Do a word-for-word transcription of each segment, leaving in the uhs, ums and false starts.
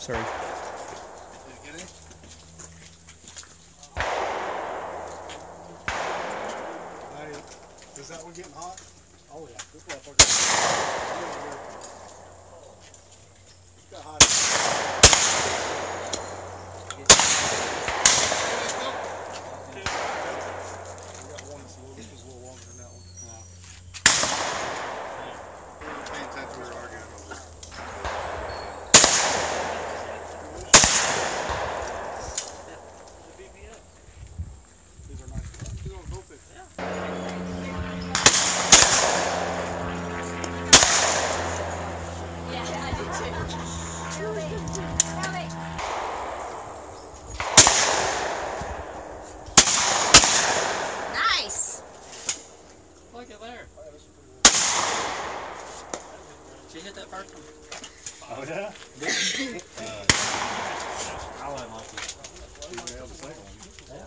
sorry. Did you get any? Hey, is that one getting hot? Oh yeah, this motherfucker. It's got hot. We got one that's a little, this was a little longer than that one. Yeah. We were paying attention, we were arguing over this. These are nice. These are both big. Yeah. Yeah, I did too. Ellie, Ellie. Nice. Look at there. Did you hit that first one? Oh yeah? uh, I wasn't lucky. You nailed the second one. Yeah.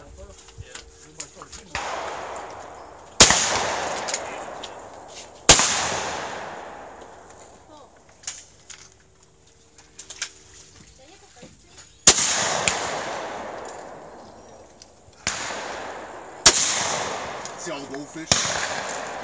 See all the goldfish?